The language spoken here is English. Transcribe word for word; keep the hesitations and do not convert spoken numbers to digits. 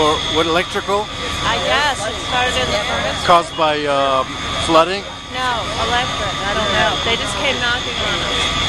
For what, electrical? I guess it started in the furnace. Caused by uh, flooding? No, electric. I don't know. They just came knocking on us.